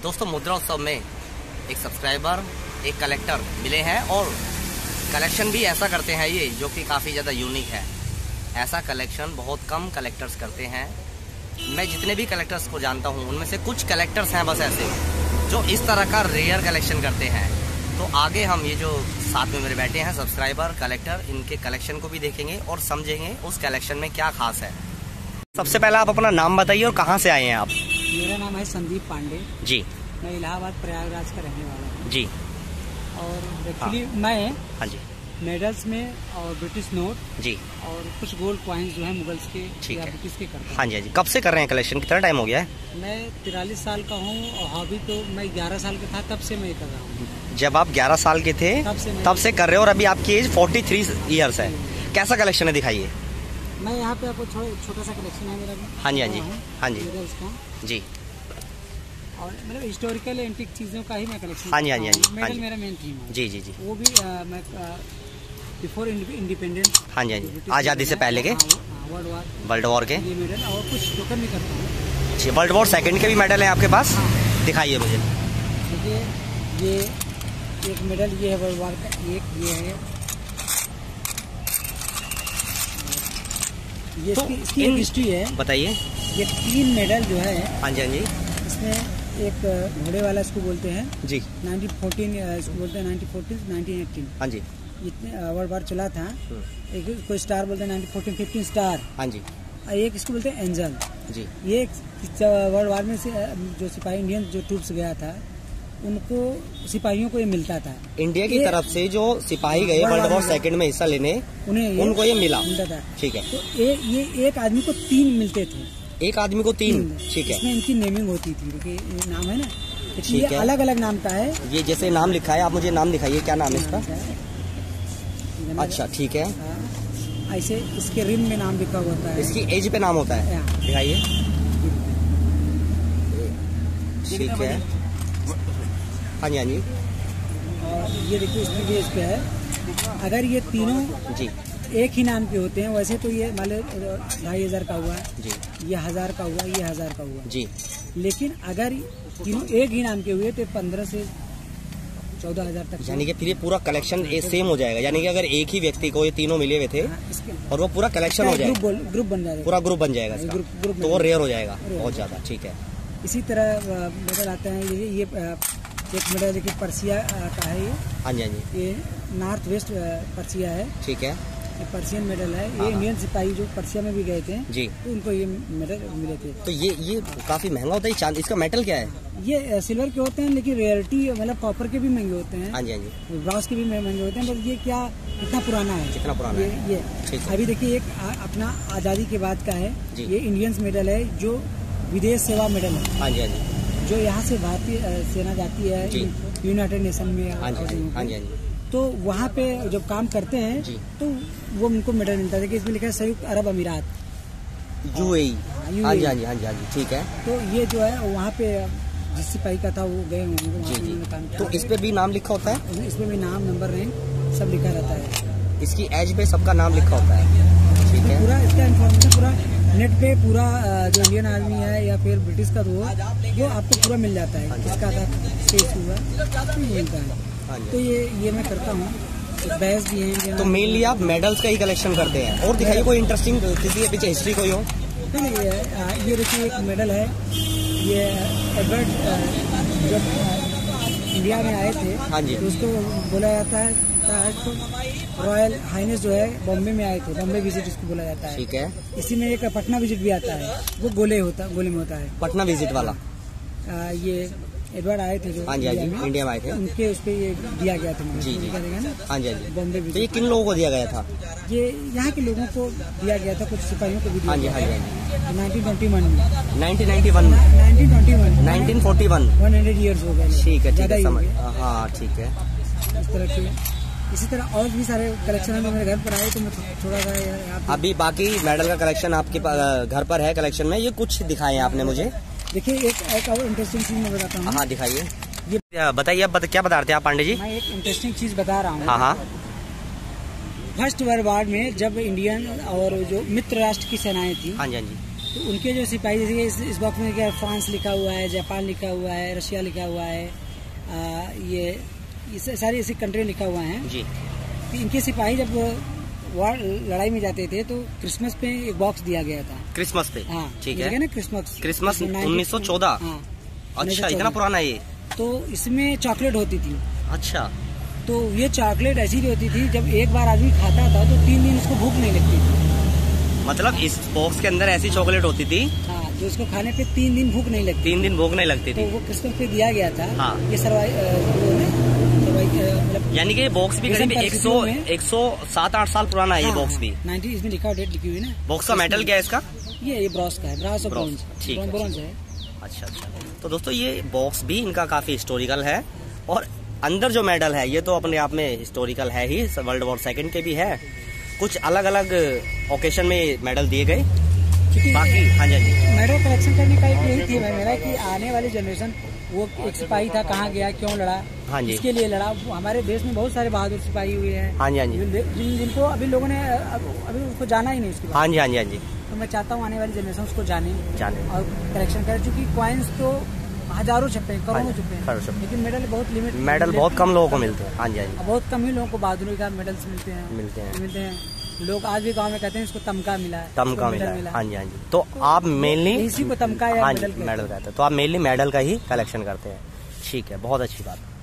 दोस्तों मुद्रा उत्सव में एक सब्सक्राइबर एक कलेक्टर मिले हैं और कलेक्शन भी ऐसा करते हैं ये जो कि काफ़ी ज़्यादा यूनिक है। ऐसा कलेक्शन बहुत कम कलेक्टर्स करते हैं। मैं जितने भी कलेक्टर्स को जानता हूँ उनमें से कुछ कलेक्टर्स हैं बस ऐसे जो इस तरह का रेयर कलेक्शन करते हैं। तो आगे हम ये जो साथ में मेरे बैठे हैं सब्सक्राइबर कलेक्टर, इनके कलेक्शन को भी देखेंगे और समझेंगे उस कलेक्शन में क्या खास है। सबसे पहले आप अपना नाम बताइए और कहाँ से आए हैं आप? मेरा नाम है संदीप पांडे जी। मैं इलाहाबाद प्रयागराज का रहने वाला हूँ जी। और एक्चुअली मैं हाँ जी मेडल्स में और ब्रिटिश नोट जी और कुछ गोल्ड कॉइन्स जो है मुगल्स के या ब्रिटिश के करता हूँ। हाँ जी। हाँ जी, कब से कर रहे हैं कलेक्शन? कितना टाइम हो गया है? मैं 43 साल का हूँ और हॉबी तो मैं 11 साल का था तब से मैं कर रहा हूँ। जब आप 11 साल के थे तब से कर रहे हो और अभी आपकी एज 43 ईयर्स है। कैसा कलेक्शन है दिखाइए। मैं यहाँ पे आपको छोटा सा कलेक्शन है मेरा। हाँ जी। हाँ जी। हाँ जी जी। और मतलब हिस्टोरिकल एंटीक चीज़ों का ही मैं कलेक्शन। हाँ जी। हाँ जी। हाँ जी। मेडल मेरा मेन थीम है। जी जी जी। वो भी मैं बिफोर इंडिपेंडेंस। हाँ जी। हाँ जी, आज़ादी से पहले के वर्ल्ड वॉर के ये मेडल और कुछ टोकन भी करता हूँ। जी, वर्ल्ड वॉर सेकंड के भी मेडल हैं आपके पास? दिखाइए मुझे। देखिए ये एक मेडल ये है वर्ल्ड वॉर का, एक ये है, ये तो इसकी एक हिस्ट्री है। बताइए। ये 3 मेडल जो है। हाँ जी। हाँ जी। इसमें एक घोड़े वाला इसको बोलते हैं जी। 1914 इसको बोलते हैं, 1914 1918। हाँ जी। इतने वर्ल्ड वॉर चला था। एक कोई स्टार बोलते हैं 1914 15 स्टार। हाँ जी। एक इसको बोलते हैं एंजल जी। ये वर्ल्ड वॉर में से जो सिपाही इंडियन जो ट्रूप्स गया था उनको सिपाहियों को ये मिलता था। इंडिया की तरफ से जो सिपाही गए वर्ल्ड वॉर सेकंड में हिस्सा लेने उनको ये मिलता था। ठीक है। तो ये एक आदमी को 3 मिलते थे। एक आदमी को 3? ठीक है। इसमें इनकी नेमिंग होती थी क्योंकि नाम है ना, ये अलग अलग नाम का है। ये जैसे नाम लिखा है, आप मुझे नाम दिखाइए, क्या नाम है इसका? अच्छा ठीक है। ऐसे इसके रिम में नाम लिखा होता है, इसकी एज पे नाम होता है। दिखाइए। ठीक है। हाँ जी। हाँ जी। और ये देखिए इसमें भी इस पे है। अगर ये तीनों जी एक ही नाम के होते हैं वैसे तो ये मान लो 2500 का हुआ जी, ये 1000 का हुआ, ये 1000 का हुआ जी। लेकिन अगर तीनों एक ही नाम के हुए तो 15 से 14,000 तक। यानी कि फिर ये पूरा कलेक्शन सेम हो जाएगा। यानी कि अगर एक ही व्यक्ति को ये तीनों मिले हुए थे और वो पूरा कलेक्शन हो जाएगा, ग्रुप बन जाएगा, पूरा ग्रुप बन जाएगा इसका, तो वो रेयर हो जाएगा बहुत ज्यादा। ठीक है। इसी तरह मेडल आते हैं। ये एक मेडल देखिए पर्सिया का है। ये हाँ जी। हाँ जी। ये नॉर्थ वेस्ट पर्सिया है। ठीक है। ये पर्सियन मेडल है। ये इंडियन सिपाही जो पर्सिया में भी गए थे जी, तो उनको ये मेडल मिले थे। तो ये काफी महंगा होता है चांद। इसका मेटल क्या है? ये सिल्वर के होते हैं लेकिन रेयरिटी मतलब कॉपर के भी महंगे होते हैं। हाँ जी। हाँ जी। ब्रॉन्ज के भी महंगे होते हैं। बस ये क्या कितना पुराना है, कितना पुराना है ये अभी देखिए एक अपना आज़ादी के बाद का है। ये इंडियंस मेडल है जो विदेश सेवा मेडल है। हाँ जी। हाँ जी। जो यहाँ से भारतीय सेना जाती है यूनाइटेड नेशन में। हाँ जी। हाँ जी। तो वहाँ पे जब काम करते हैं तो वो उनको मेडल मिलता है कि इसमें लिखा है संयुक्त अरब अमीरात, UAE। हाँ जी। हाँ जी। हाँ जी। हाँ जी। ठीक है। तो ये जो है वहाँ पे जिस सिपाही का था वो गए होंगे काम किया। तो इस पे भी नाम लिखा होता है? इसमें भी नाम, नंबर, रैंक सब लिखा रहता है। इसकी एज पे सबका नाम लिखा होता है। ठीक है। पूरा इसका इन्फॉर्मेशन पूरा नेट पे पूरा जो इंडियन आर्मी है या फिर ब्रिटिश का वो आपको पूरा मिल जाता है। किसका था स्टेज हुआ मिलता है। तो ये मैं करता हूँ। बैच भी है। तो मेनली आप मेडल्स का ही कलेक्शन करते हैं। और दिखाइए कोई इंटरेस्टिंग, किसी के पीछे हिस्ट्री कोई हो। ये देखिए एक मेडल है। ये एडवर्ड जब इंडिया में आए थे हाँ जी, तो उसको बोला जाता है तो रॉयल हाइनेस जो है बॉम्बे में आए थे, बॉम्बे विजिट इसको बोला जाता है। ठीक है। इसी में एक पटना विजिट भी आता है, वो गोले में होता है पटना विजिट वाला। ये एडवर्ड आए थे जो हाँ जी। हाँ जी। इंडिया में आए थे, उनके उस पर ये दिया गया था। जी जी। हाँ जी। हाँ जी। बॉम्बे तो ये किन लोगों को दिया गया था? ये यहाँ के लोगों को दिया गया था, कुछ सिपाहियों को भी दिया। हाँ जी। हाँ जी। 1921 में 1991 1941 100 ईयर्स हो गए। ठीक है। ठीक है, समझ। हाँ ठीक है। इस तरह के इसी तरह और भी सारे कलेक्शन है। मेरे घर पर आए तो मैं थोड़ा सा अभी बाकी मेडल का कलेक्शन आपके घर पर है कलेक्शन में। ये कुछ दिखाए आपने मुझे। देखिए एक और इंटरेस्टिंग चीज मैं बताता हूँ। हाँ दिखाइए। ये बताइए, आप क्या बता रहे थे आप पांडे जी? मैं एक इंटरेस्टिंग चीज बता रहा हूँ। हाँ हाँ। फर्स्ट वर्ल्ड वॉर में जब इंडियन और जो मित्र राष्ट्र की सेनाएं थी। हाँ जी। हाँ जी। तो उनके जो सिपाही, जैसे कि इस बॉक्स में क्या फ्रांस लिखा हुआ है, जापान लिखा हुआ है, रशिया लिखा हुआ है, ये सारी ऐसी कंट्री लिखा हुआ है जी। कि इनके सिपाही जब वार लड़ाई में जाते थे तो क्रिसमस पे एक बॉक्स दिया गया था। क्रिसमस पे? हाँ, ठीक है ना, क्रिसमस 1914। हाँ, अच्छा, इतना पुराना है ये? तो इसमें चॉकलेट होती थी। अच्छा। तो ये चॉकलेट ऐसी होती थी, जब एक बार आदमी खाता था तो 3 दिन उसको भूख नहीं लगती थी। मतलब इस बॉक्स के अंदर ऐसी चॉकलेट होती थी? हाँ, जो उसको खाने पे 3 दिन भूख नहीं लगती। 3 दिन भूख नहीं लगती थी। तो वो क्रिसमस पे दिया गया था। हाँ। ये मतलब यानी कि ये बॉक्स भी करीब 107-8 साल पुराना है। ये बॉक्स भी 90, इसमें लिखा डेट लिखी हुई है ना। बॉक्स का मेटल क्या है इसका? ये ब्रॉन्ज का है, ब्रास और ब्रॉन्ज। ठीक है, ब्रॉन्ज है। अच्छा। तो दोस्तों ये बॉक्स भी इनका काफी हिस्टोरिकल है, और अंदर जो मेडल है ये तो अपने आप में हिस्टोरिकल है ही, वर्ल्ड वॉर सेकंड के भी है। कुछ अलग अलग ओकेशन में मेडल दिए गए बाकी। हाँ जी, मेडल कलेक्शन करने का एक यही थी मेरा कि आने वाली जनरेशन, वो एक सिपाही था, कहाँ गया, क्यों लड़ा, हाँ जी, इसके लिए लड़ा। हमारे देश में बहुत सारे बहादुर सिपाही हुए हैं। हाँ जी, जिनको अभी लोगों ने अभी उसको जाना ही नहीं उसके बाद। हाँ जी, हाँ जी, हाँ जी। तो मैं चाहता हूँ आने वाली जनरेशन उसको जाने और कलेक्शन करे, क्योंकि कॉइन्स तो हजारों छपे हैं, करोड़ों छपे हैं, लेकिन मेडल बहुत लिमिट, मेडल बहुत कम लोगों को मिलते हैं। हाँ जी, हाँ जी, बहुत कम ही लोगों को बहादुरी का मेडल्स मिलते हैं। लोग आज भी गांव में कहते हैं इसको तमका मिला है, तमका मिला है। हाँ जी, हाँ जी। तो आप मेनली इसी को तमका या मेडल कहते हैं, तो आप मेनली मेडल का ही कलेक्शन करते हैं। ठीक है, बहुत अच्छी बात।